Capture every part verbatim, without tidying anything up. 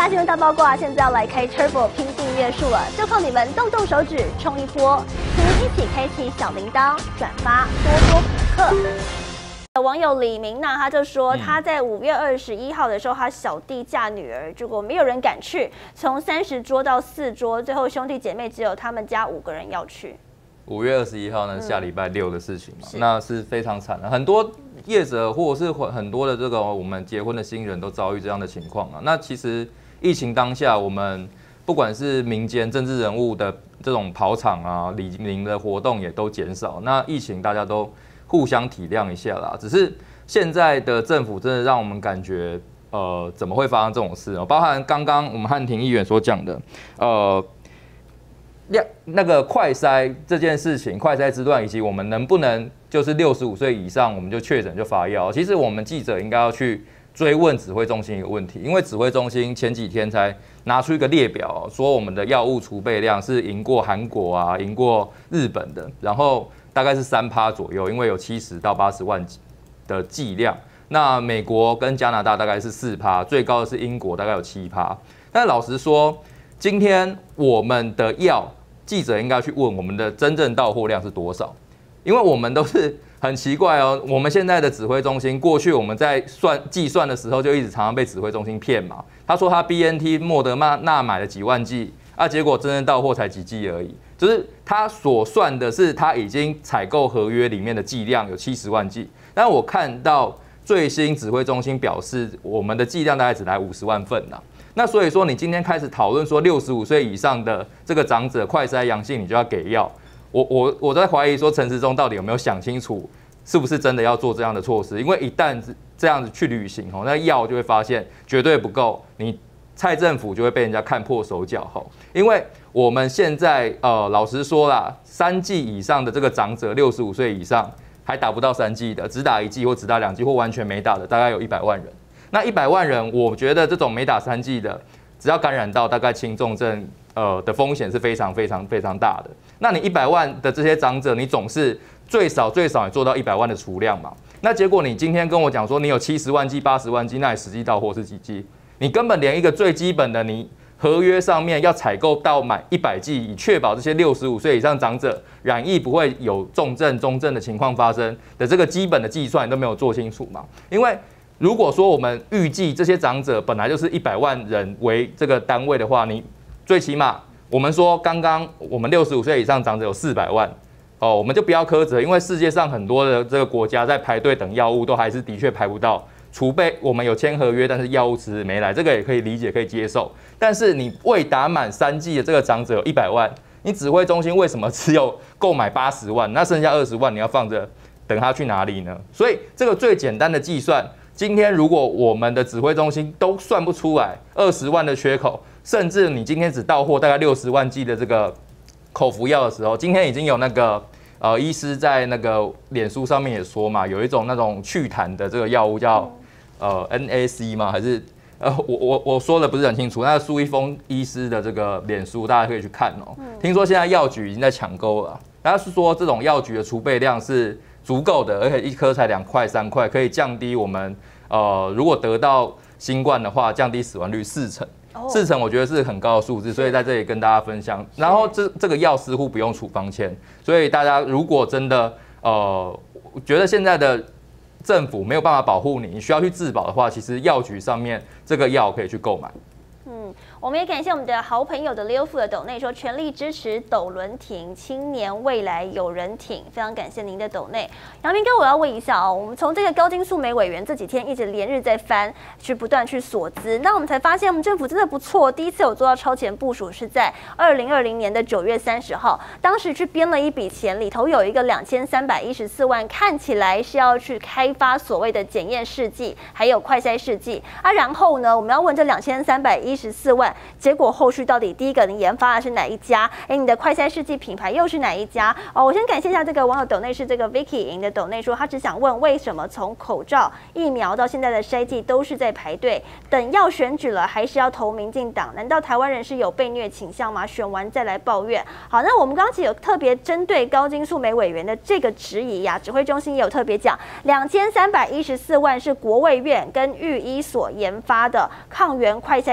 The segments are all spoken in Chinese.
大新闻大八卦，现在要来开 Turbo 拼订阅数了，就靠你们动动手指冲一波，请您一起开启小铃铛，转发多多补课。网友李明娜他就说，他在五月二十一号的时候，他小弟嫁女儿，结果没有人敢去，从三十桌到四桌，最后兄弟姐妹只有他们家五个人要去。 五月二十一号呢，下礼拜六的事情嘛，嗯、那是非常惨的，很多业者或者是很多的这个我们结婚的新人都遭遇这样的情况啊。那其实疫情当下，我们不管是民间政治人物的这种跑场啊、礼明的活动也都减少。那疫情大家都互相体谅一下啦。只是现在的政府真的让我们感觉，呃，怎么会发生这种事呢？包含刚刚我们汉庭议员所讲的，呃。那个快筛这件事情，快筛之乱，以及我们能不能就是六十五岁以上我们就确诊就发药？其实我们记者应该要去追问指挥中心一个问题，因为指挥中心前几天才拿出一个列表，说我们的药物储备量是赢过韩国啊，赢过日本的，然后大概是三趴左右，因为有七十到八十万的剂量。那美国跟加拿大大概是四趴，最高的是英国大概有七趴。但老实说，今天我们的药，记者应该去问我们的真正到货量是多少，因为我们都是很奇怪哦。我们现在的指挥中心，过去我们在算计算的时候，就一直常常被指挥中心骗嘛。他说他 B N T 莫德纳买了几万剂啊，结果真正到货才几剂而已。就是他所算的是他已经采购合约里面的剂量有七十万剂，但我看到最新指挥中心表示，我们的剂量大概只来五十万份呐。那所以说，你今天开始讨论说六十五岁以上的这个长者快筛阳性，你就要给药。我我我在怀疑说，陈时中到底有没有想清楚，是不是真的要做这样的措施？因为一旦这样子去履行哦，那药就会发现绝对不够，你蔡政府就会被人家看破手脚吼。因为我们现在呃，老实说啦，三剂以上的这个长者，六十五岁以上还打不到三剂的，只打一剂或只打两剂或完全没打的，大概有一百万人。那一百万人，我觉得这种没打三剂的，只要感染到大概轻重症，呃的风险是非常非常非常大的。那你一百万的这些长者，你总是最少最少也做到一百万的储量嘛？那结果你今天跟我讲说你有七十万剂、八十万剂，那你实际到货是几剂？你根本连一个最基本的，你合约上面要采购到买一百剂，以确保这些六十五岁以上长者染疫不会有重症、中症的情况发生的这个基本的计算，你都没有做清楚嘛？因为如果说我们预计这些长者本来就是一百万人为这个单位的话，你最起码我们说刚刚我们六十五岁以上长者有四百万哦，我们就不要苛责，因为世界上很多的这个国家在排队等药物，都还是的确排不到。储备我们有签合约，但是药物迟迟没来，这个也可以理解，可以接受。但是你未打满三剂的这个长者有一百万，你指挥中心为什么只有购买八十万？那剩下二十万你要放着等他去哪里呢？所以这个最简单的计算。今天如果我们的指挥中心都算不出来二十万的缺口，甚至你今天只到货大概六十万剂的这个口服药的时候，今天已经有那个呃医师在那个脸书上面也说嘛，有一种那种祛痰的这个药物叫呃 N A C 吗？还是呃我我我说的不是很清楚。那苏一峰医师的这个脸书大家可以去看哦。听说现在药局已经在抢购了，他是说这种药局的储备量是足够的，而且一颗才两块三块，可以降低我们呃，如果得到新冠的话，降低死亡率四成，四成我觉得是很高的数字，所以在这里跟大家分享。然后这这个药似乎不用处方签，所以大家如果真的呃觉得现在的政府没有办法保护你，你需要去自保的话，其实药局上面这个药可以去购买。 嗯，我们也感谢我们的好朋友的刘富的斗内说全力支持斗轮挺青年未来有人挺，非常感谢您的斗内。杨明哥，我要问一下哦，我们从这个高金素梅委员这几天一直连日在翻，去不断去索资，那我们才发现我们政府真的不错，第一次有做到超前部署是在二零二零年的九月三十号，当时去编了一笔钱，里头有一个两千三百一十四万，看起来是要去开发所谓的检验试剂，还有快筛试剂啊。然后呢，我们要问这两千三百一十四万。结果后续到底第一个你研发的是哪一家？哎，你的快筛试剂品牌又是哪一家？哦，我先感谢一下这个网友斗内是这个 Vicky 赢的斗内说，他只想问为什么从口罩、疫苗到现在的筛剂都是在排队，等要选举了还是要投民进党？难道台湾人是有被虐倾向吗？选完再来抱怨。好，那我们刚刚其实有特别针对高金素梅委员的这个质疑呀、啊，指挥中心也有特别讲，两千三百一十四万是国卫院跟育医所研发的抗原快筛试剂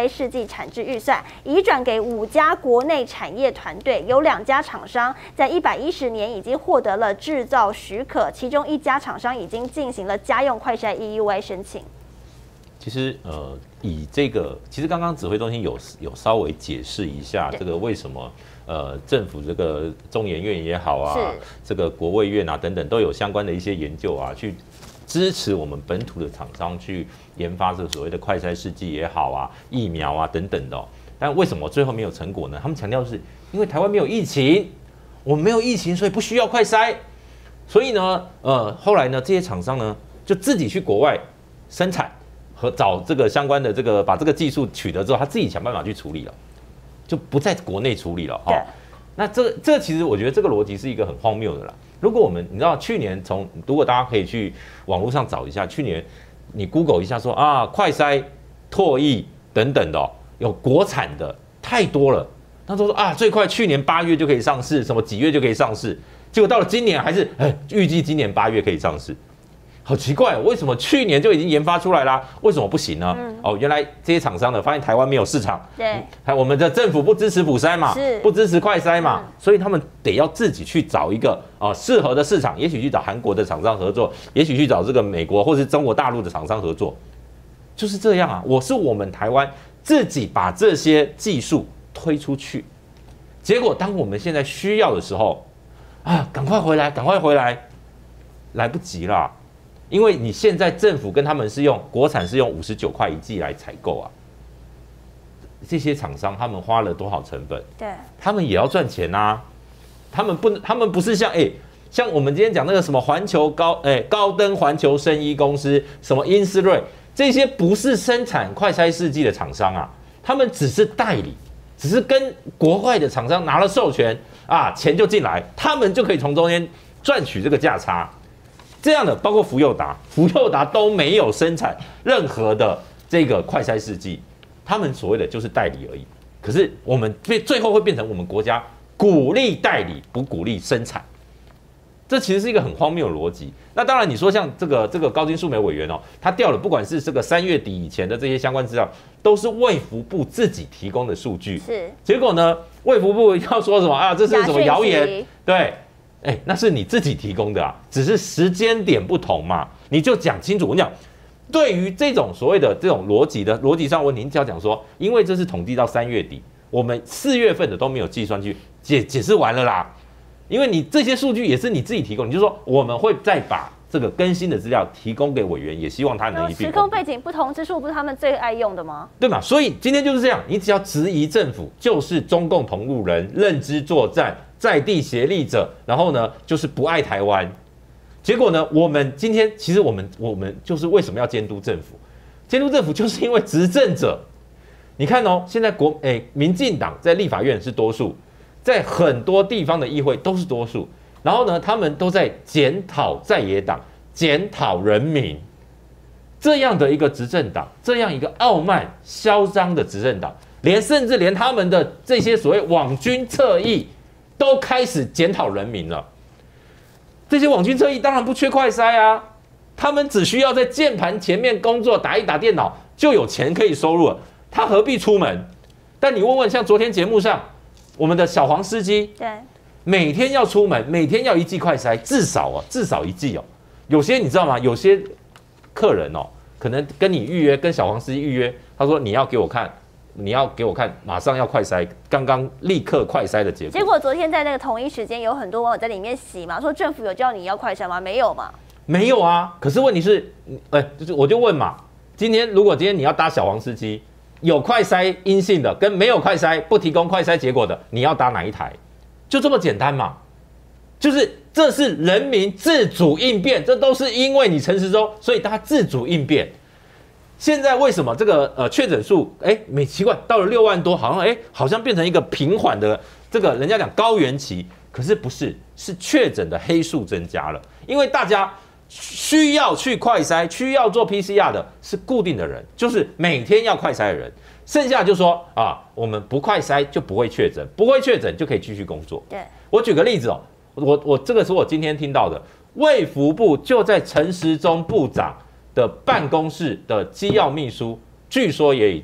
产制预算，移转给五家国内产业团队，有两家厂商在一百一十年已经获得了制造许可，其中一家厂商已经进行了家用快筛 E U I 申请。 其实呃，以这个，其实刚刚指挥中心有有稍微解释一下这个为什么呃政府这个中研院也好啊，这个国卫院啊等等都有相关的一些研究啊，去支持我们本土的厂商去研发这个所谓的快筛试剂也好啊，疫苗啊等等的、哦。但为什么最后没有成果呢？他们强调是因为台湾没有疫情，我们没有疫情，所以不需要快筛。所以呢，呃，后来呢，这些厂商呢就自己去国外生产。和找这个相关的这个把这个技术取得之后，他自己想办法去处理了，就不在国内处理了哈。那这个这个其实我觉得这个逻辑是一个很荒谬的啦。如果我们你知道去年从如果大家可以去网络上找一下，去年你 Google 一下说啊快筛、唾液等等的、哦、有国产的太多了，那都说啊最快去年八月就可以上市，什么几月就可以上市，结果到了今年还是哎预计今年八月可以上市。好奇怪、哦，为什么去年就已经研发出来啦？为什么不行呢？嗯、哦，原来这些厂商呢，发现台湾没有市场， 对， 我们的政府不支持普筛嘛，不支持快筛嘛，嗯、所以他们得要自己去找一个啊适合的市场，也许去找韩国的厂商合作，也许去找这个美国或是中国大陆的厂商合作，就是这样啊。我是我们台湾自己把这些技术推出去，结果当我们现在需要的时候，啊，赶快回来，赶快回来，来不及啦。因为你现在政府跟他们是用国产是用五十九块一剂来采购啊，这些厂商他们花了多少成本？对，他们也要赚钱啊。他们不，他们不是像哎、欸，像我们今天讲那个什么环球高哎、欸、高登环球生医公司，什么英思瑞，这些不是生产快筛试剂的厂商啊，他们只是代理，只是跟国外的厂商拿了授权啊，钱就进来，他们就可以从中间赚取这个价差。这样的包括福佑达，福佑达都没有生产任何的这个快筛试剂，他们所谓的就是代理而已。可是我们最后会变成我们国家鼓励代理，不鼓励生产，这其实是一个很荒谬的逻辑。那当然，你说像这个这个高金素梅委员哦，他调了不管是这个三月底以前的这些相关资料，都是卫福部自己提供的数据。是，结果呢，卫福部要说什么啊？这是什么谣言？对。哎、欸，那是你自己提供的啊，只是时间点不同嘛，你就讲清楚。我讲，对于这种所谓的这种逻辑的逻辑上问题，你只要讲说，因为这是统计到三月底，我们四月份的都没有计算去解解释完了啦。因为你这些数据也是你自己提供，你就说我们会再把这个更新的资料提供给委员，也希望他能一并。时空背景不同之处，不是他们最爱用的吗？ 对嘛？所以今天就是这样，你只要质疑政府，就是中共同路人，认知作战。在地协力者，然后呢，就是不爱台湾。结果呢，我们今天其实我们我们就是为什么要监督政府？监督政府就是因为执政者，你看哦，现在国诶、欸、民进党在立法院是多数，在很多地方的议会都是多数。然后呢，他们都在检讨在野党，检讨人民。这样的一个执政党，这样一个傲慢嚣张的执政党，连甚至连他们的这些所谓网军侧翼。都开始检讨人民了。这些网军侧翼当然不缺快筛啊，他们只需要在键盘前面工作，打一打电脑就有钱可以收入了，他何必出门？但你问问，像昨天节目上我们的小黄司机，对，每天要出门，每天要一剂快筛，至少哦，至少一剂哦。有些你知道吗？有些客人哦，可能跟你预约，跟小黄司机预约，他说你要给我看。你要给我看，马上要快筛，刚刚立刻快筛的结果。 结果昨天在那个同一时间，有很多网友在里面洗嘛，说政府有叫你要快筛吗？没有嘛？ 没有啊。可是问题是，哎、欸，就是我就问嘛，今天如果今天你要搭小黄司机，有快筛阴性的跟没有快筛不提供快筛结果的，你要搭哪一台？就这么简单嘛。就是这是人民自主应变，这都是因为你陈时中，所以他自主应变。现在为什么这个呃确诊数哎没奇怪到了六万多，好像哎好像变成一个平缓的这个人家讲高原期，可是不是，是确诊的黑数增加了，因为大家需要去快筛、需要做 P C R 的是固定的人，就是每天要快筛的人，剩下就说啊我们不快筛就不会确诊，不会确诊就可以继续工作。对，我举个例子哦，我我这个是我今天听到的，卫福部就在陈时中部长的办公室的机要秘书，据说也已经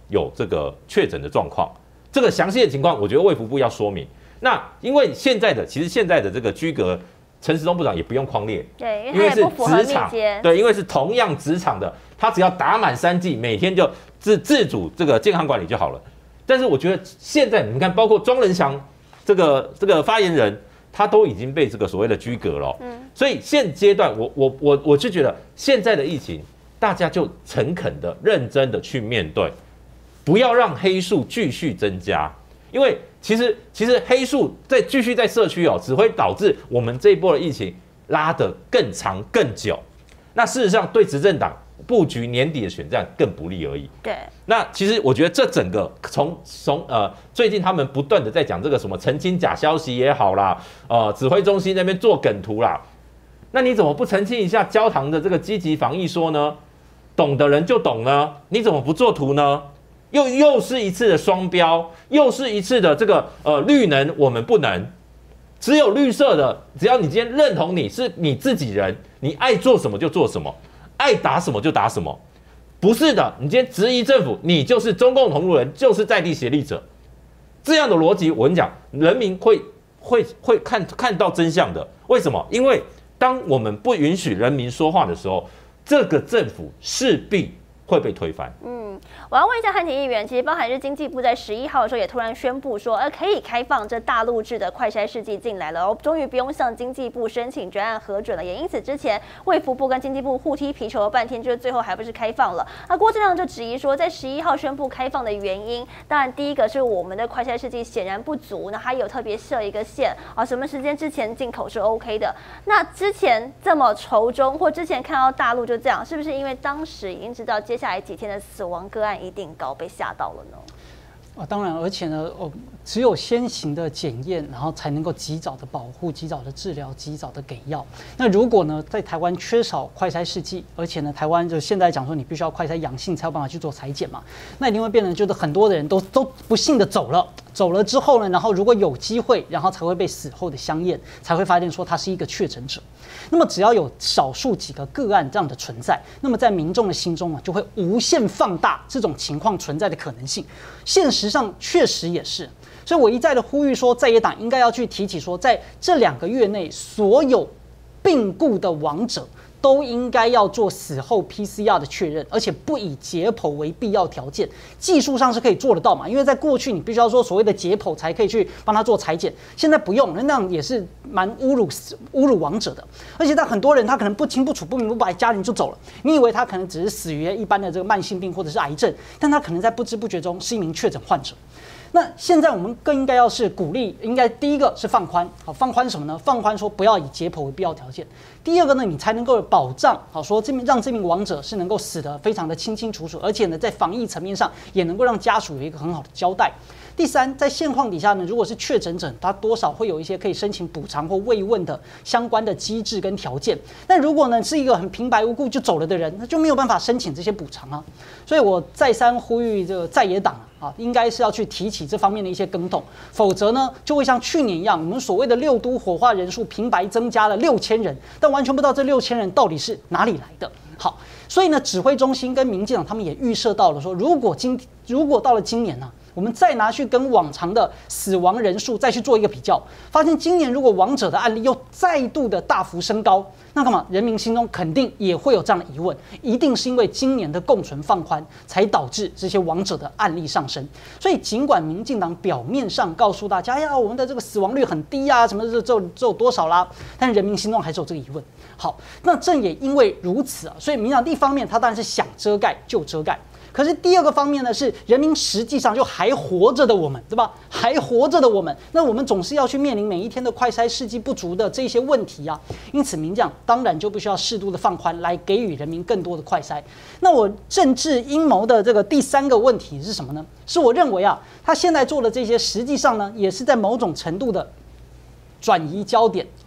有这个确诊的状况。这个详细的情况，我觉得卫福部要说明。那因为现在的其实现在的这个居隔，陈时中部长也不用匡列， 对， 因为是职场， 对，因为是同样职场的，他只要打满三剂，每天就自自主这个健康管理就好了。但是我觉得现在你看，包括庄人祥这个这个发言人，他都已经被这个所谓的居隔了，嗯，所以现阶段我我我我就觉得现在的疫情，大家就诚恳的、认真的去面对。不要让黑数继续增加，因为其实其实黑数在继续在社区哦，只会导致我们这一波的疫情拉得更长更久。那事实上对执政党布局年底的选战更不利而已。 对。 那其实我觉得这整个从从呃最近他们不断的在讲这个什么澄清假消息也好啦，呃指挥中心那边做梗图啦，那你怎么不澄清一下焦糖的这个积极防疫说呢？懂的人就懂呢，你怎么不做图呢？又又是一次的双标，又是一次的这个呃绿能我们不能，只有绿色的，只要你今天认同你是你自己人，你爱做什么就做什么，爱打什么就打什么，不是的，你今天质疑政府，你就是中共同路人，就是在地协力者，这样的逻辑，我跟你讲，人民会会会看看到真相的。为什么？因为当我们不允许人民说话的时候，这个政府势必会被推翻。 嗯，我要问一下汉庭议员，其实包含是经济部在十一号的时候也突然宣布说，呃，可以开放这大陆制的快筛试剂进来了，哦，终于不用向经济部申请专案核准了。也因此之前卫福部跟经济部互踢皮球了半天，就是最后还不是开放了。那郭正亮就质疑说，在十一号宣布开放的原因，当然第一个是我们的快筛试剂显然不足，那他有特别设一个线啊，什么时间之前进口是 OK 的。那之前这么稠中，或之前看到大陆就这样，是不是因为当时已经知道接下来几天的死亡个案一定高，被吓到了呢？ 啊，当然，而且呢，哦，只有先行的检验，然后才能够及早的保护、及早的治疗、及早的给药。那如果呢，在台湾缺少快筛试剂，而且呢，台湾就现在讲说你必须要快筛阳性才有办法去做采检嘛，那一定会变成就是很多的人都都不幸的走了。走了之后呢，然后如果有机会，然后才会被死后的相验，才会发现说他是一个确诊者。那么只要有少数几个个案这样的存在，那么在民众的心中啊，就会无限放大这种情况存在的可能性。现实上确实也是，所以我一再的呼吁说，在野党应该要去提起说，在这两个月内，所有病故的亡者都应该要做死后 P C R 的确认，而且不以解剖为必要条件。技术上是可以做得到嘛？因为在过去你必须要说所谓的解剖才可以去帮他做裁剪，现在不用，那样也是蛮侮辱侮辱亡者的。而且在很多人他可能不清不楚、不明不白，家人就走了，你以为他可能只是死于一般的这个慢性病或者是癌症，但他可能在不知不觉中是一名确诊患者。那现在我们更应该要是鼓励，应该第一个是放宽，好，放宽什么呢？放宽说不要以解剖为必要条件。第二个呢，你才能够保障，好说这名让这名亡者是能够死得非常的清清楚楚，而且呢，在防疫层面上也能够让家属有一个很好的交代。第三，在现况底下呢，如果是确诊者，他多少会有一些可以申请补偿或慰问的相关的机制跟条件。但如果呢是一个很平白无故就走了的人，那就没有办法申请这些补偿啊。所以我再三呼吁这个在野党啊，应该是要去提起这方面的一些更动，否则呢就会像去年一样，我们所谓的六都火化人数平白增加了六千人，但完全不知道这六千人到底是哪里来的。好，所以呢，指挥中心跟民进党他们也预设到了说，如果今如果到了今年呢、啊，我们再拿去跟往常的死亡人数再去做一个比较，发现今年如果亡者的案例又再度的大幅升高，那干嘛？人民心中肯定也会有这样的疑问，一定是因为今年的共存放宽，才导致这些亡者的案例上升。所以尽管民进党表面上告诉大家，哎呀，我们的这个死亡率很低啊，什么这这这有多少啦，但人民心中还是有这个疑问。好，那正也因为如此啊，所以民进党一方面他当然是想遮盖就遮盖。可是第二个方面呢，是人民实际上就还活着的我们，对吧？还活着的我们，那我们总是要去面临每一天的快筛试剂不足的这些问题啊。因此，民进党当然就必须要适度的放宽，来给予人民更多的快筛。那我政治阴谋的这个第三个问题是什么呢？是我认为啊，他现在做的这些，实际上呢，也是在某种程度的转移焦点。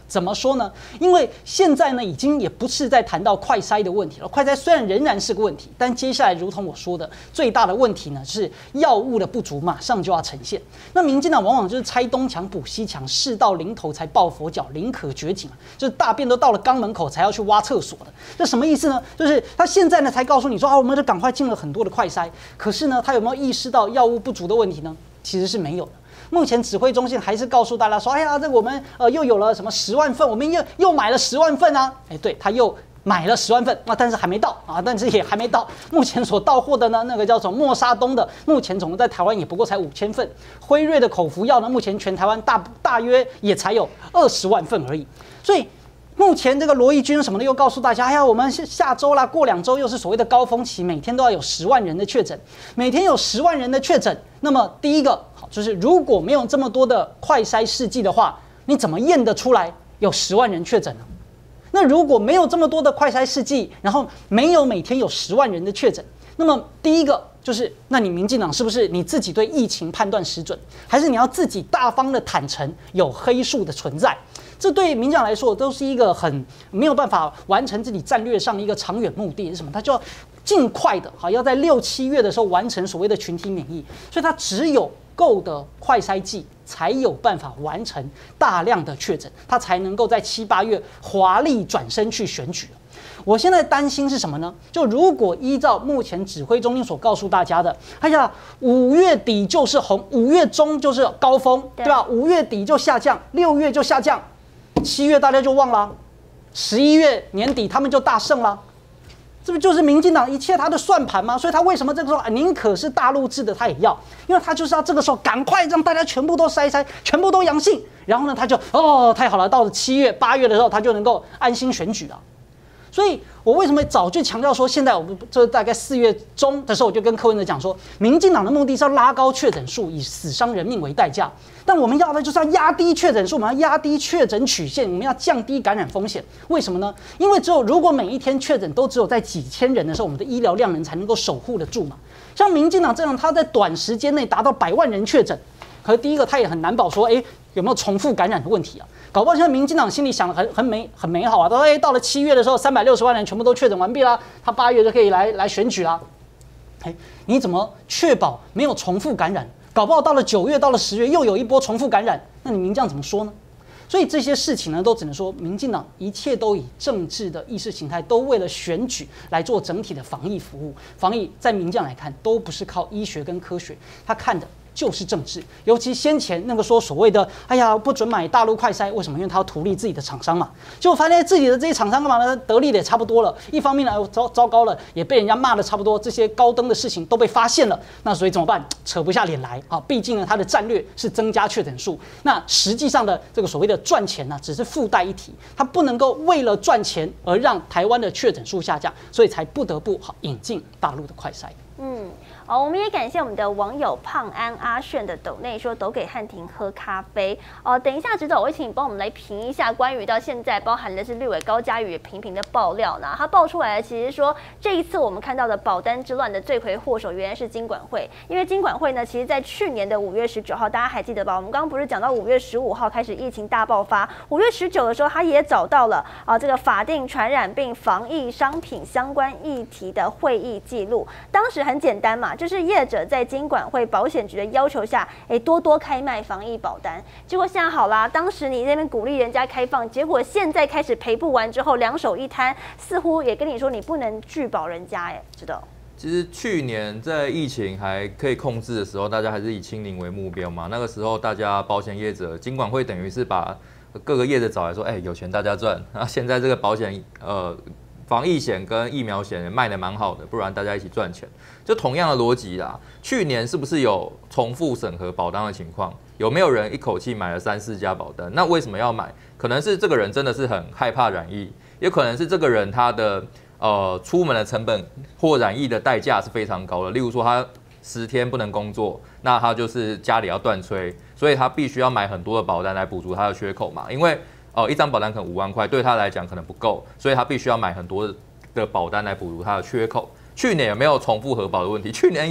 怎么说呢？因为现在呢，已经也不是在谈到快筛的问题了。快筛虽然仍然是个问题，但接下来如同我说的，最大的问题呢是药物的不足，马上就要呈现。那民进党往往就是拆东墙补西墙，事到临头才抱佛脚，宁可绝井啊，就是大便都到了肛门口才要去挖厕所的。这什么意思呢？就是他现在呢才告诉你说啊，我们就赶快进了很多的快筛，可是呢，他有没有意识到药物不足的问题呢？其实是没有的。目前指挥中心还是告诉大家说，哎呀，这个我们呃又有了什么十万份，我们又又买了十万份啊！哎，对，他又买了十万份啊，但是还没到啊，但是也还没到。目前所到货的呢，那个叫做默沙东的，目前总共在台湾也不过才五千份。辉瑞的口服药呢，目前全台湾大大约也才有二十万份而已。所以目前这个罗毅军什么的又告诉大家，哎呀，我们下周啦，过两周又是所谓的高峰期，每天都要有十万人的确诊，每天有十万人的确诊。那么第一个好，就是如果没有这么多的快筛试剂的话，你怎么验得出来有十万人确诊呢？那如果没有这么多的快筛试剂，然后没有每天有十万人的确诊，那么第一个就是，那你民进党是不是你自己对疫情判断失准，还是你要自己大方的坦诚有黑数的存在？这对民进党来说都是一个很没有办法完成自己战略上的一个长远目的是什么？他就要尽快的，好要在六七月的时候完成所谓的群体免疫，所以他只有够的快筛剂，才有办法完成大量的确诊，他才能够在七八月华丽转身去选举。我现在担心是什么呢？就如果依照目前指挥中心所告诉大家的，哎呀，五月底就是红，五月中就是高峰，对吧？五月底就下降，六月就下降。七月大家就忘了，十一月年底他们就大胜了，这不就是民进党一切他的算盘吗？所以他为什么这个时候宁可是大陆制的他也要，因为他就是要这个时候赶快让大家全部都筛筛，全部都阳性，然后呢他就哦太好了，到了七月八月的时候他就能够安心选举了。所以我为什么早就强调说，现在我们这大概四月中的时候，我就跟柯文哲讲说，民进党的目的是要拉高确诊数，以死伤人命为代价。但我们要的就是要压低确诊数，我们要压低确诊曲线，我们要降低感染风险。为什么呢？因为只有如果每一天确诊都只有在几千人的时候，我们的医疗量能才能够守护得住嘛。像民进党这样，他在短时间内达到百万人确诊，可是第一个他也很难保说，哎，有没有重复感染的问题啊？搞不好现在民进党心里想的很很美很美好啊，到哎到了七月的时候，三百六十万人全部都确诊完毕啦，他八月就可以来来选举啦。哎，你怎么确保没有重复感染？搞不好到了九月，到了十月又有一波重复感染，那你民进党怎么说呢？所以这些事情呢，都只能说民进党一切都以政治的意识形态，都为了选举来做整体的防疫服务。防疫在民进党来看，都不是靠医学跟科学，他看的就是政治。尤其先前那个说所谓的哎呀不准买大陆快筛，为什么？因为他要图利自己的厂商嘛。结果发现自己的这些厂商干嘛呢？得利的也差不多了。一方面呢，糟糟糕了，也被人家骂的差不多，这些高登的事情都被发现了。那所以怎么办？扯不下脸来啊！毕竟呢，他的战略是增加确诊数，那实际上的这个所谓的赚钱呢，只是附带一提，他不能够为了赚钱而让台湾的确诊数下降，所以才不得不好引进大陆的快筛。嗯。好，我们也感谢我们的网友胖安阿炫的抖内说抖给汉庭喝咖啡。哦，等一下，指导我会请你帮我们来评一下关于到现在包含的是立委高嘉瑜频频的爆料呢。他爆出来的其实说这一次我们看到的保单之乱的罪魁祸首原来是金管会，因为金管会呢，其实在去年的五月十九号，大家还记得吧？我们刚刚不是讲到五月十五号开始疫情大爆发，五月十九的时候，他也找到了啊这个法定传染病防疫商品相关议题的会议记录，当时很简单嘛。就是业者在金管会保险局的要求下，哎，多多开卖防疫保单。结果现在好啦，当时你那边鼓励人家开放，结果现在开始赔不完之后，两手一摊，似乎也跟你说你不能拒保人家，哎，知道？其实去年在疫情还可以控制的时候，大家还是以清零为目标嘛。那个时候大家保险业者，金管会等于是把各个业者找来说，哎，有钱大家赚。那现在这个保险，呃。防疫险跟疫苗险也卖得蛮好的，不然大家一起赚钱。就同样的逻辑啦，去年是不是有重复审核保单的情况？有没有人一口气买了三四家保单？那为什么要买？可能是这个人真的是很害怕染疫，也可能是这个人他的呃出门的成本或染疫的代价是非常高的。例如说他十天不能工作，那他就是家里要断炊，所以他必须要买很多的保单来补足他的缺口嘛，因为。哦，一张保单可能五万块，对他来讲可能不够，所以他必须要买很多的保单来补足他的缺口。去年有没有重复核保的问题？去年有，那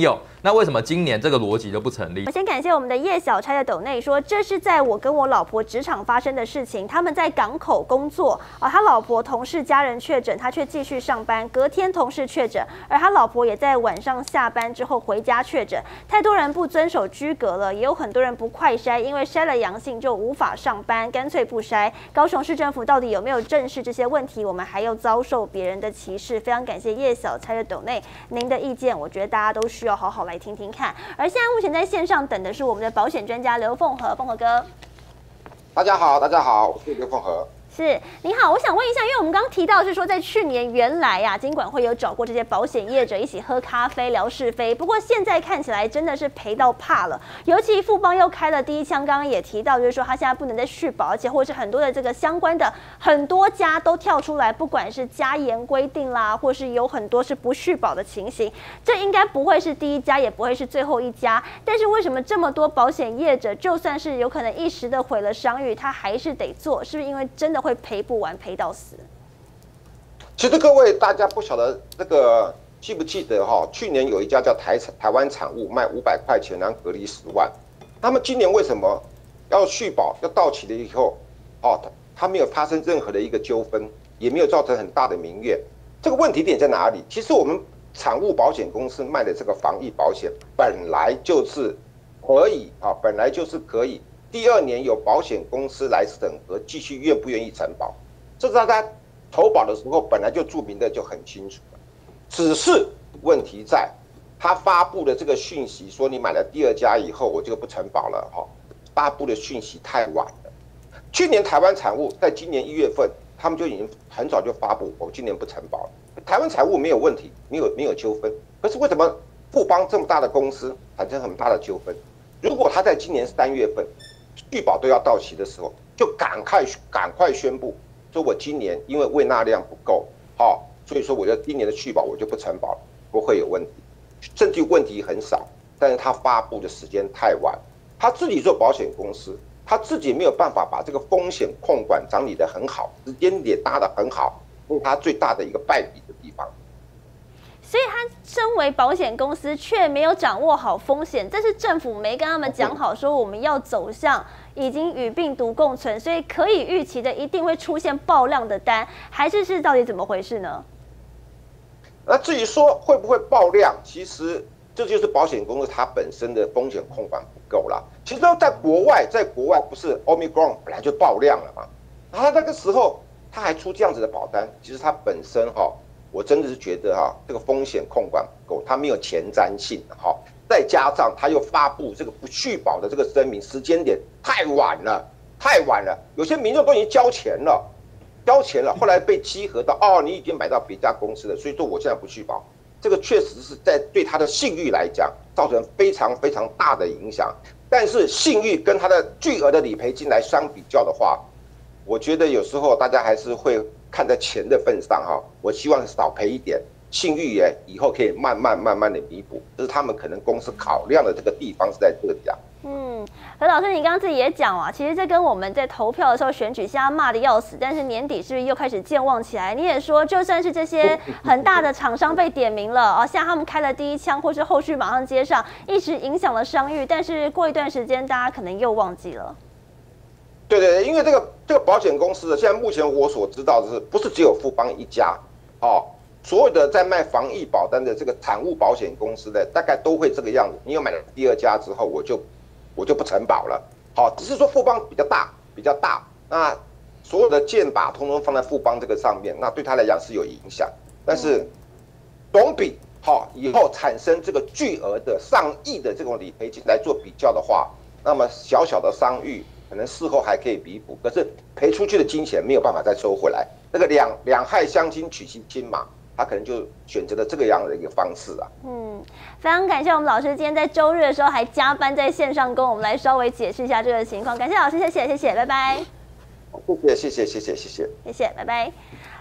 那为什么今年这个逻辑就不成立？ 我先感谢我们的叶小钗的斗内说，这是在我跟我老婆职场发生的事情。他们在港口工作啊，他老婆、同事、家人确诊，他却继续上班。隔天同事确诊，而他老婆也在晚上下班之后回家确诊。太多人不遵守居隔了，也有很多人不快筛，因为筛了阳性就无法上班，干脆不筛。高雄市政府到底有没有正视这些问题？我们还要遭受别人的歧视。非常感谢叶小钗的斗内，您的意见，我觉得大家都需要好好来听听看。而现在目前在线上等的是我们的保险专家刘凤和，凤和哥。 大家好，大家好，我是刘凤和。 是，您好，我想问一下，因为我们刚刚提到是说，在去年原来呀、啊，金管会有找过这些保险业者一起喝咖啡聊是非，不过现在看起来真的是赔到怕了。尤其富邦又开了第一枪，刚刚也提到，就是说他现在不能再续保，而且或是很多的这个相关的很多家都跳出来，不管是加严规定啦，或是有很多是不续保的情形，这应该不会是第一家，也不会是最后一家。但是为什么这么多保险业者，就算是有可能一时的毁了商誉，他还是得做？是不是因为真的会赔不完，赔到死？ 其实各位大家不晓得这个记不记得哈？去年有一家叫台台湾产物卖五百块钱，然后隔离十万。他们今年为什么要续保？要到期了以后，哦，他没有发生任何的一个纠纷，也没有造成很大的民怨。这个问题点在哪里？其实我们产物保险公司卖的这个防疫保险本来就是可以啊，本来就是可以。第二年有保险公司来审核，继续愿不愿意承保，这是大家投保的时候本来就注明的就很清楚了。只是问题在，他发布的这个讯息说你买了第二家以后我就不承保了哈，发布的讯息太晚了。去年台湾产物在今年一月份，他们就已经很早就发布，我今年不承保了。台湾产物没有问题，没有没有纠纷，可是为什么富邦这么大的公司产生很大的纠纷？如果他在今年三月份续保都要到期的时候，就赶快赶快宣布，说我今年因为未纳量不够，好，所以说我就今年的续保我就不承保了，不会有问题，甚至问题很少。但是他发布的时间太晚，他自己做保险公司，他自己没有办法把这个风险控管管理得很好，时间点搭得很好，这是他最大的一个败笔的地方。 所以他身为保险公司却没有掌握好风险，这是政府没跟他们讲好，说我们要走向已经与病毒共存，所以可以预期的一定会出现爆量的单，还是是到底怎么回事呢？ 那至于说会不会爆量，其实这就是保险公司它本身的风险控管不够啦。其实在国外，在国外不是 Omicron 本来就爆量了嘛，然后那个时候他还出这样子的保单，其实它本身哈。我真的是觉得哈，这个风险控管不够，它没有前瞻性哈，再加上他又发布这个不续保的这个声明，时间点太晚了，太晚了，有些民众都已经交钱了，交钱了，后来被稽核到哦，你已经买到别家公司了，所以说我现在不续保，这个确实是在对他的信誉来讲造成非常非常大的影响。但是信誉跟他的巨额的理赔金来相比较的话，我觉得有时候大家还是会看在钱的份上哈，我希望少赔一点，信誉也以后可以慢慢慢慢的弥补，这是他们可能公司考量的这个地方是在这里啊。 嗯，何老师，你刚刚自己也讲啊，其实这跟我们在投票的时候选举，现在骂的要死，但是年底是不是又开始健忘起来？你也说，就算是这些很大的厂商被点名了啊，像他们开了第一枪，或是后续马上接上，一直影响了商誉，但是过一段时间大家可能又忘记了。 对对对，因为这个这个保险公司的，现在目前我所知道的是，不是只有富邦一家，哦，所有的在卖防疫保单的这个产物保险公司的，大概都会这个样子。你有买了第二家之后，我就我就不承保了，好，只是说富邦比较大，比较大，那所有的箭靶通通放在富邦这个上面，那对他来讲是有影响，但是总比好以后产生这个巨额的上亿的这种理赔金来做比较的话，那么小小的商誉。可能事后还可以弥补，可是赔出去的金钱没有办法再收回来。那个两两害相亲取其轻嘛，他可能就选择了这个样的一个方式啊。嗯， 非常感谢我们老师今天在周日的时候还加班在线上跟我们来稍微解释一下这个情况。感谢老师，谢谢谢谢，拜拜。 谢谢谢谢谢谢谢谢谢谢，拜拜。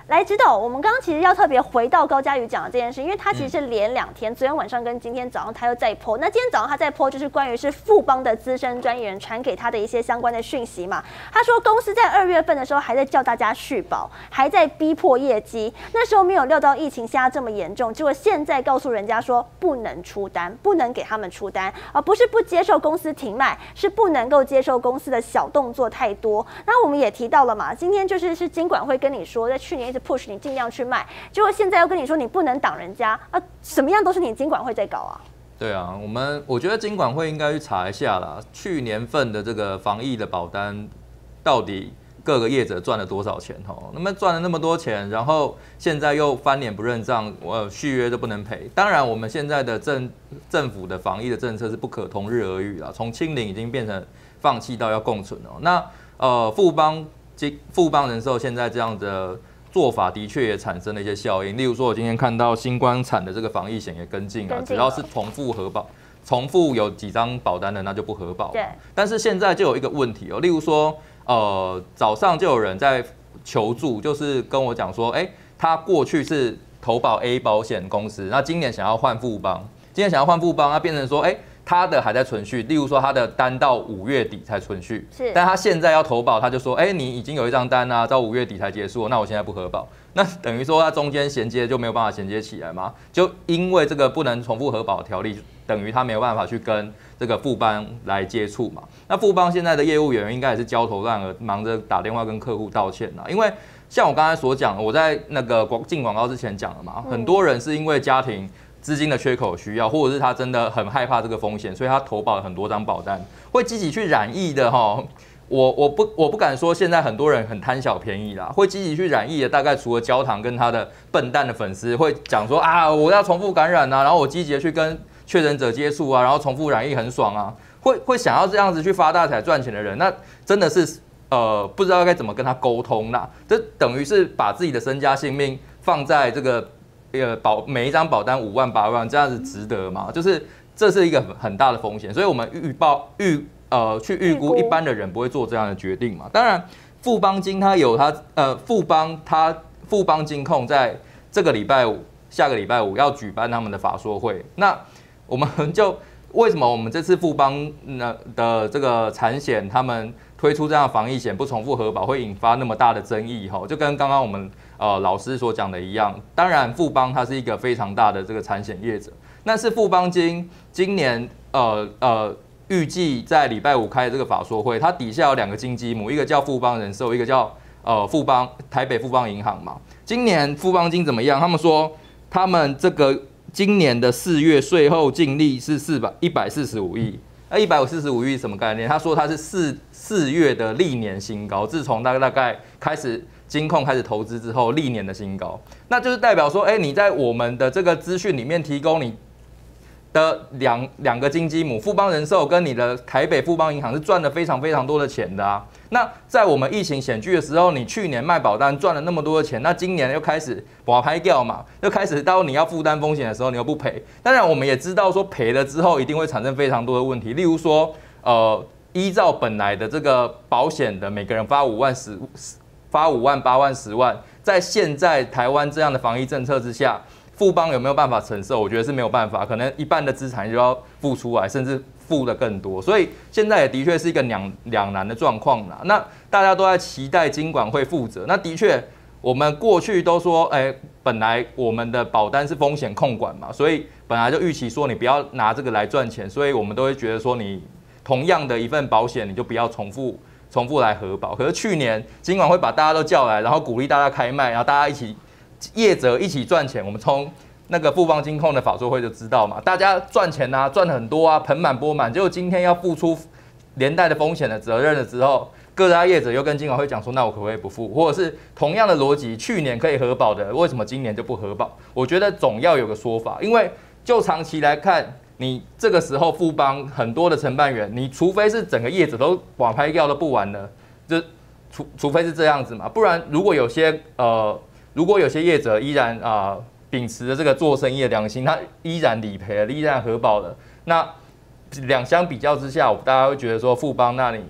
来，指导，我们刚刚其实要特别回到高嘉瑜讲的这件事，因为他其实是连两天，昨天晚上跟今天早上他又在 po。那今天早上他在 po 就是关于是富邦的资深专业人传给他的一些相关的讯息嘛。他说公司在二月份的时候还在叫大家续保，还在逼迫业绩，那时候没有料到疫情现在这么严重，结果现在告诉人家说不能出单，不能给他们出单，而不是不接受公司停卖，是不能够接受公司的小动作太多。那我们也提到了嘛，今天就是是金管会跟你说，在去年一直 push 你尽量去卖，结果现在又跟你说你不能挡人家啊，什么样都是你金管会在搞啊。 对啊，我们我觉得金管会应该去查一下啦，去年份的这个防疫的保单到底各个业者赚了多少钱哦？那么赚了那么多钱，然后现在又翻脸不认账，我续约都不能赔。当然，我们现在的政政府的防疫的政策是不可同日而语啦，从清零已经变成放弃到要共存哦。那呃，富邦金富邦人寿现在这样的做法的确也产生了一些效应，例如说，我今天看到新冠产的这个防疫险也跟进啊，只要是重复核保、重复有几张保单的，那就不核保。 对。 但是现在就有一个问题哦，例如说，呃，早上就有人在求助，就是跟我讲说，哎、欸，他过去是投保 A 保险公司，那今年想要换富邦，今年想要换富邦，那变成说，哎、欸。他的还在存续，例如说他的单到五月底才存续， 是， 但他现在要投保，他就说，哎、欸，你已经有一张单啊，到五月底才结束，那我现在不核保，那等于说他中间衔接就没有办法衔接起来嘛？就因为这个不能重复核保的条例，等于他没有办法去跟这个富邦来接触嘛。那富邦现在的业务员应该也是焦头烂额，忙着打电话跟客户道歉啦，因为像我刚才所讲，我在那个广进广告之前讲了嘛，很多人是因为家庭资金的缺口需要，或者是他真的很害怕这个风险，所以他投保了很多张保单，会积极去染疫的哈。我我不我不敢说现在很多人很贪小便宜啦，会积极去染疫的，大概除了焦糖跟他的笨蛋的粉丝会讲说啊，我要重复感染啊，然后我积极的去跟确诊者接触啊，然后重复染疫很爽啊，会会想要这样子去发大财赚钱的人，那真的是呃不知道该怎么跟他沟通啦。这等于是把自己的身家性命放在这个。呃，保每一张保单五万八万，这样子值得吗？就是这是一个很大的风险，所以我们预报预呃去预估一般的人不会做这样的决定嘛。当然，富邦金它有它呃富邦它富邦金控在这个礼拜五下个礼拜五要举办他们的法说会，那我们就为什么我们这次富邦的这个产险他们推出这样的防疫险不重复核保会引发那么大的争议哈？就跟刚刚我们。呃，老师所讲的一样，当然富邦它是一个非常大的这个产险业者，但是富邦金今年呃呃预计在礼拜五开这个法说会，它底下有两个金鸡母，一个叫富邦人寿，一个叫呃富邦台北富邦银行嘛。今年富邦金怎么样？他们说他们这个今年的四月税后净利是四百一百四十五亿，那一百四十五亿什么概念？他说它是四四月的历年新高，自从大概大概开始。金控开始投资之后，历年的新高，那就是代表说，哎、欸，你在我们的这个资讯里面提供你的两两个金鸡母，富邦人寿跟你的台北富邦银行是赚了非常非常多的钱的啊。那在我们疫情险峻的时候，你去年卖保单赚了那么多的钱，那今年又开始把拍掉嘛，又开始到你要负担风险的时候，你又不赔。当然，我们也知道说赔了之后一定会产生非常多的问题，例如说，呃，依照本来的这个保险的每个人发五万十。发五万、八万、十万，在现在台湾这样的防疫政策之下，富邦有没有办法承受？我觉得是没有办法，可能一半的资产就要付出来，甚至付的更多。所以现在也的确是一个两两难的状况啦。那大家都在期待金管会负责。那的确，我们过去都说，哎、欸，本来我们的保单是风险控管嘛，所以本来就预期说你不要拿这个来赚钱，所以我们都会觉得说你同样的一份保险，你就不要重复。重复来核保，可是去年金管会把大家都叫来，然后鼓励大家开卖，然后大家一起业者一起赚钱。我们从那个富邦金控的法说会就知道嘛，大家赚钱啊，赚很多啊，盆满钵满。结果今天要付出连带的风险的责任了之后，各家业者又跟金管会讲说，那我可不可以不付？或者是同样的逻辑，去年可以核保的，为什么今年就不核保？我觉得总要有个说法，因为就长期来看。你这个时候富邦很多的承办人，你除非是整个业者都网拍掉都不玩了，就除除非是这样子嘛，不然如果有些呃，如果有些业者依然啊、呃、秉持着这个做生意的良心，他依然理赔了，依然核保了，那两相比较之下，大家会觉得说富邦那你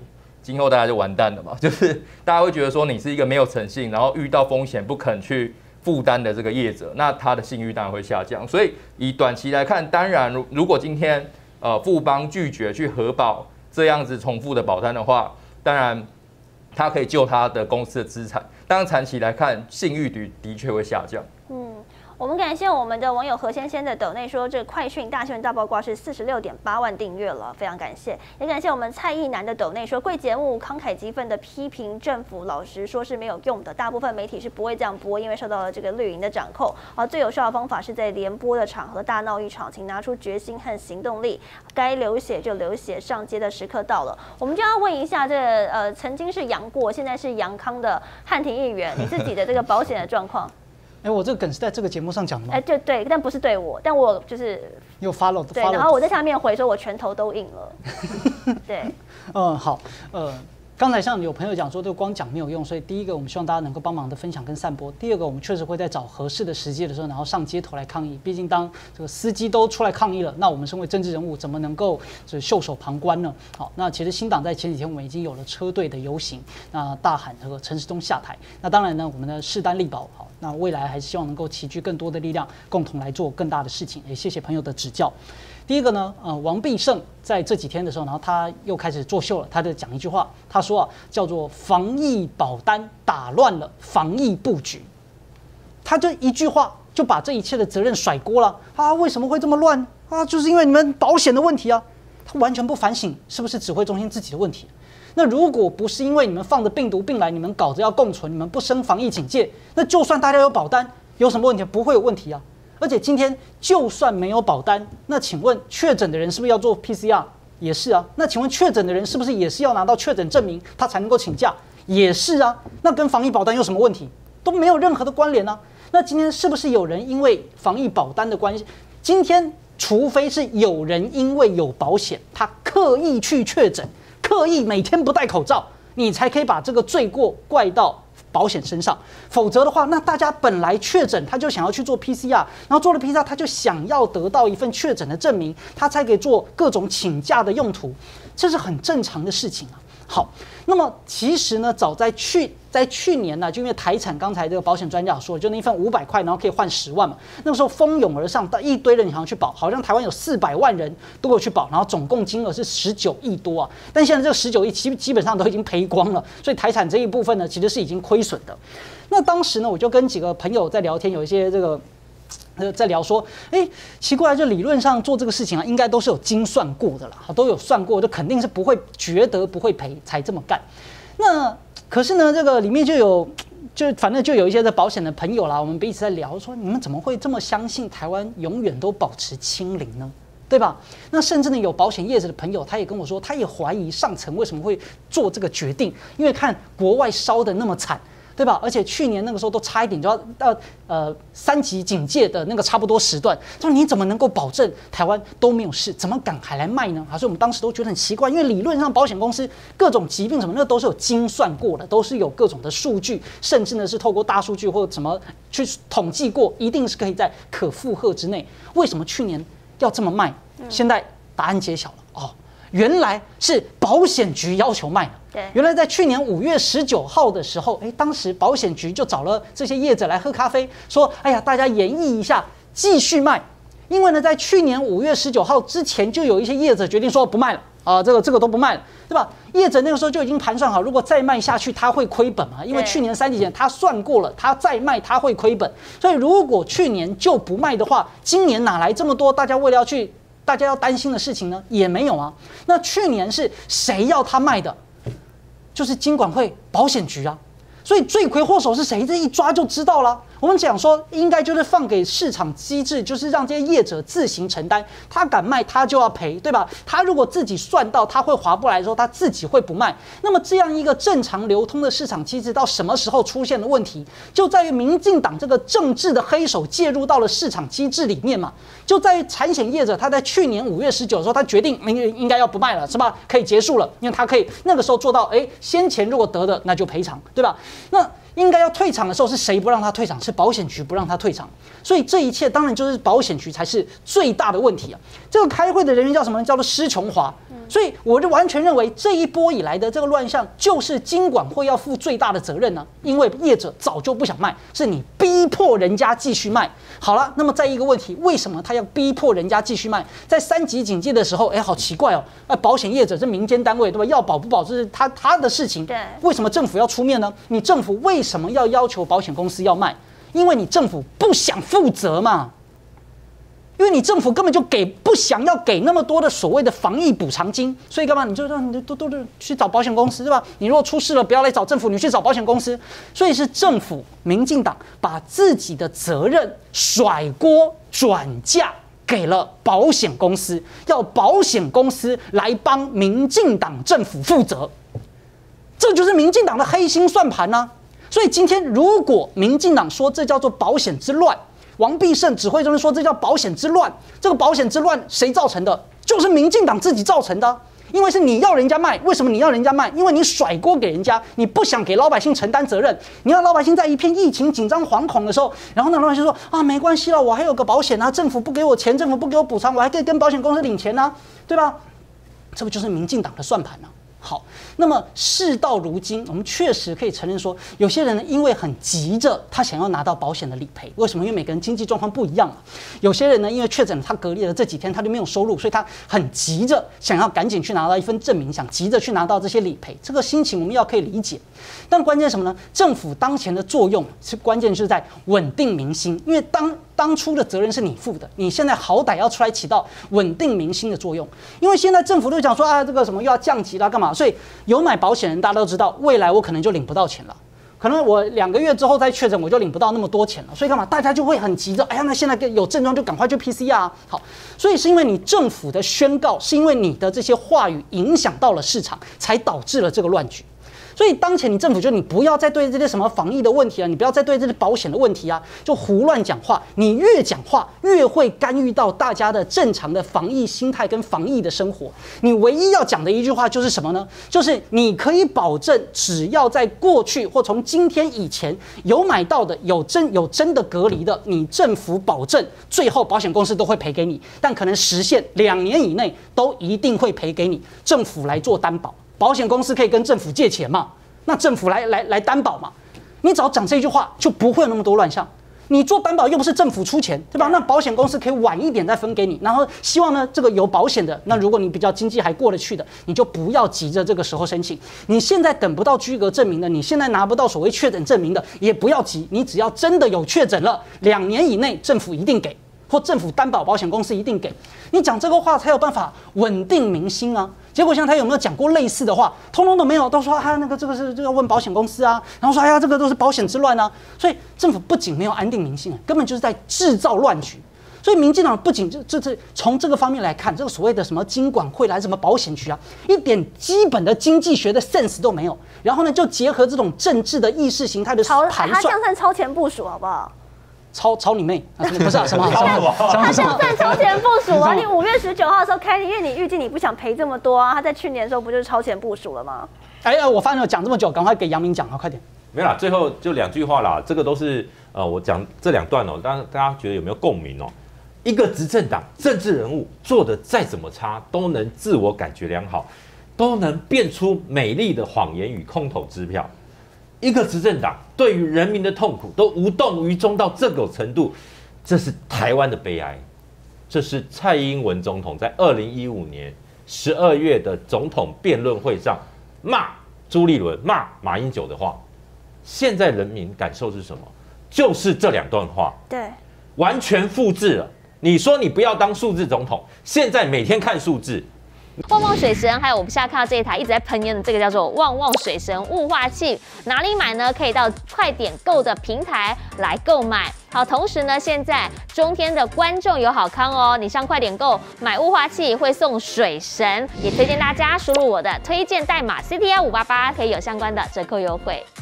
今后大家就完蛋了嘛，就是大家会觉得说你是一个没有诚信，然后遇到风险不肯去负担的这个业者，那他的信誉当然会下降。所以以短期来看，当然如如果今天呃富邦拒绝去核保这样子重复的保单的话，当然他可以救他的公司的资产，当然长期来看信誉的的确会下降。嗯。 我们感谢我们的网友何先生的抖内说，这快讯大新闻大爆卦是四十六点八万订阅了，非常感谢。也感谢我们蔡义南的抖内说，贵节目慷慨激愤的批评政府，老实说是没有用的，大部分媒体是不会这样播，因为受到了这个绿营的掌控。而最有效的方法是在联播的场合大闹一场，请拿出决心和行动力，该流血就流血，上街的时刻到了。我们就要问一下，这个呃曾经是杨过，现在是杨康的汉庭议员，你自己的这个保险的状况。 哎，我这个梗是在这个节目上讲的吗？ 哎，就对，但不是对我，但我就是有 follow 对，然后我在下面回说，我拳头都硬了。对， 嗯，好，呃，刚才像有朋友讲说，就光讲没有用，所以第一个我们希望大家能够帮忙的分享跟散播。第二个，我们确实会在找合适的时机的时候，然后上街头来抗议。毕竟当这个司机都出来抗议了，那我们身为政治人物，怎么能够就是袖手旁观呢？好，那其实新党在前几天我们已经有了车队的游行，那大喊这个陈时中下台。那当然呢，我们的势单力薄，好，那未来还是希望能够齐聚更多的力量，共同来做更大的事情。也谢谢朋友的指教。第一个呢，呃，王必胜在这几天的时候，然后他又开始作秀了。他就讲一句话，他说啊，叫做“防疫保单打乱了防疫布局”。他就一句话就把这一切的责任甩锅了啊！为什么会这么乱啊？就是因为你们保险的问题啊！他完全不反省是不是指挥中心自己的问题。那如果不是因为你们放着病毒病来，你们搞着要共存，你们不升防疫警戒，那就算大家有保单，有什么问题？不会有问题啊！而且今天就算没有保单，那请问确诊的人是不是要做 P C R？ 也是啊。那请问确诊的人是不是也是要拿到确诊证明，他才能够请假？也是啊。那跟防疫保单有什么问题？都没有任何的关联啊。那今天是不是有人因为防疫保单的关系，今天除非是有人因为有保险，他刻意去确诊，刻意每天不戴口罩，你才可以把这个罪过怪到保险身上，否则的话，那大家本来确诊，他就想要去做 P C R， 然后做了 P C R， 他就想要得到一份确诊的证明，他才可以做各种请假的用途，这是很正常的事情啊。好，那么其实呢，早在去在去年呢，就因为台产，刚才这个保险专家说，就那一份五百块，然后可以换十万嘛，那个时候蜂拥而上，一堆人想要去保，好像台湾有四百万人都有去保，然后总共金额是十九亿多啊，但现在这个十九亿基基本上都已经赔光了，所以台产这一部分呢，其实是已经亏损的。那当时呢，我就跟几个朋友在聊天，有一些这个。呃，在聊说，哎，奇怪，就理论上做这个事情啊，应该都是有精算过的啦，都有算过，就肯定是不会觉得不会赔才这么干。那可是呢，这个里面就有，就反正就有一些的保险的朋友啦，我们彼此在聊说，你们怎么会这么相信台湾永远都保持清零呢？对吧？那甚至呢，有保险业者的朋友，他也跟我说，他也怀疑上层为什么会做这个决定，因为看国外烧得那么惨。对吧？而且去年那个时候都差一点就要到呃三级警戒的那个差不多时段，说你怎么能够保证台湾都没有事？怎么敢还来卖呢？所以我们当时都觉得很奇怪，因为理论上保险公司各种疾病什么那都是有精算过的，都是有各种的数据，甚至呢是透过大数据或者什么去统计过，一定是可以在可负荷之内。为什么去年要这么卖？现在答案揭晓了哦。原来是保险局要求卖的。原来在去年五月十九号的时候，哎，当时保险局就找了这些业者来喝咖啡，说：“哎呀，大家研议一下，继续卖。”因为呢，在去年五月十九号之前，就有一些业者决定说不卖了啊，这个这个都不卖了，对吧？业者那个时候就已经盘算好，如果再卖下去，他会亏本嘛。因为去年三级前他算过了，他再卖他会亏本，所以如果去年就不卖的话，今年哪来这么多大家为了要去大家要担心的事情呢？也没有啊。那去年是谁要他卖的？就是金管会保险局啊，所以罪魁祸首是谁？这一抓就知道了。我们讲说，应该就是放给市场机制，就是让这些业者自行承担。他敢卖，他就要赔，对吧？他如果自己算到他会划不来的时候，他自己会不卖。那么这样一个正常流通的市场机制，到什么时候出现的问题，就在于民进党这个政治的黑手介入到了市场机制里面嘛。就在于产险业者他在去年五月十九的时候，他决定应该要不卖了，是吧？可以结束了，因为他可以那个时候做到，哎，先前如果得的那就赔偿，对吧？那应该要退场的时候，是谁不让他退场？是保险局不让他退场。所以这一切当然就是保险局才是最大的问题啊！这个开会的人员叫什么？叫做施琼华。 所以我就完全认为这一波以来的这个乱象，就是金管会要负最大的责任呢、啊，因为业者早就不想卖，是你逼迫人家继续卖。好了，那么再一个问题，为什么他要逼迫人家继续卖？在三级警戒的时候，哎，好奇怪哦，啊，保险业者是民间单位对吧？要保不保这是他他的事情，对，为什么政府要出面呢？你政府为什么要要求保险公司要卖？因为你政府不想负责嘛。因为你政府根本就给不想要给那么多的所谓的防疫补偿金，所以干嘛你就让你都都都去找保险公司对吧？你如果出事了，不要来找政府，你去找保险公司。所以是政府民进党把自己的责任甩锅转嫁给了保险公司，要保险公司来帮民进党政府负责，这就是民进党的黑心算盘啊！所以今天如果民进党说这叫做保险之乱，王必胜指挥中心说这叫保险之乱，这个保险之乱谁造成的？就是民进党自己造成的、啊，因为是你要人家卖，为什么你要人家卖？因为你甩锅给人家，你不想给老百姓承担责任，你让老百姓在一片疫情紧张惶恐的时候，然后呢，老百姓说啊没关系了，我还有个保险啊，政府不给我钱，政府不给我补偿，我还可以跟保险公司领钱啊，对吧？这不就是民进党的算盘啊？好，那么事到如今，我们确实可以承认说，有些人呢，因为很急着，他想要拿到保险的理赔。为什么？因为每个人经济状况不一样嘛。有些人呢，因为确诊他隔离了这几天，他就没有收入，所以他很急着想要赶紧去拿到一份证明，想急着去拿到这些理赔。这个心情我们要可以理解。但关键是什么呢？政府当前的作用是关键就是在稳定民心，因为当当初的责任是你负的，你现在好歹要出来起到稳定民心的作用。因为现在政府都讲说啊，这个什么又要降级啦，干嘛？所以有买保险人大家都知道，未来我可能就领不到钱了，可能我两个月之后再确诊，我就领不到那么多钱了。所以干嘛？大家就会很急着，哎呀，那现在有症状就赶快去 P C R 啊。好，所以是因为你政府的宣告，是因为你的这些话语影响到了市场，才导致了这个乱局。所以当前你政府就你不要再对这些什么防疫的问题啊，你不要再对这些保险的问题啊，就胡乱讲话。你越讲话，越会干预到大家的正常的防疫心态跟防疫的生活。你唯一要讲的一句话就是什么呢？就是你可以保证，只要在过去或从今天以前有买到的、有真有真的隔离的，你政府保证最后保险公司都会赔给你，但可能时限两年以内都一定会赔给你，政府来做担保。保险公司可以跟政府借钱嘛？那政府来来来担保嘛？你只要讲这句话，就不会有那么多乱象。你做担保又不是政府出钱，对吧？那保险公司可以晚一点再分给你，然后希望呢，这个有保险的，那如果你比较经济还过得去的，你就不要急着这个时候申请。你现在等不到居隔证明的，你现在拿不到所谓确诊证明的，也不要急。你只要真的有确诊了，两年以内政府一定给。或政府担保保险公司一定给你讲这个话，才有办法稳定民心啊。结果像他有没有讲过类似的话，通通都没有，都说啊那个这个是要问保险公司啊，然后说哎呀这个都是保险之乱啊。所以政府不仅没有安定民心啊，根本就是在制造乱局。所以民进党不仅就这这从这个方面来看，这个所谓的什么金管会来什么保险局啊，一点基本的经济学的 sense 都没有。然后呢，就结合这种政治的意识形态的盘算， 他这样算超前部署好不好？ 超超你妹！啊、不是啊，什么？ 他这样算超前部署啊！你五月十九号的时候开，因为你预计你不想赔这么多啊，他在去年的时候不就是超前部署了吗？ 哎哎，我发现我讲这么久，赶快给杨明讲啊，快点！ 没有啦，最后就两句话啦，这个都是呃，我讲这两段哦，大家大家觉得有没有共鸣哦？一个执政党政治人物做的再怎么差，都能自我感觉良好，都能变出美丽的谎言与空头支票。一个执政党对于人民的痛苦都无动于衷到这个程度，这是台湾的悲哀。这是蔡英文总统在二零一五年十二月的总统辩论会上骂朱立伦、骂马英九的话。现在人民感受是什么？就是这两段话， 对， 完全复制了。你说你不要当数字总统，现在每天看数字。 旺旺水神，还有我们现在看到这一台一直在喷烟的这个叫做旺旺水神雾化器，哪里买呢？可以到快点购的平台来购买。好，同时呢，现在中天的观众有好康哦，你上快点购买雾化器会送水神，也推荐大家输入我的推荐代码 C T I 五八八，可以有相关的折扣优惠。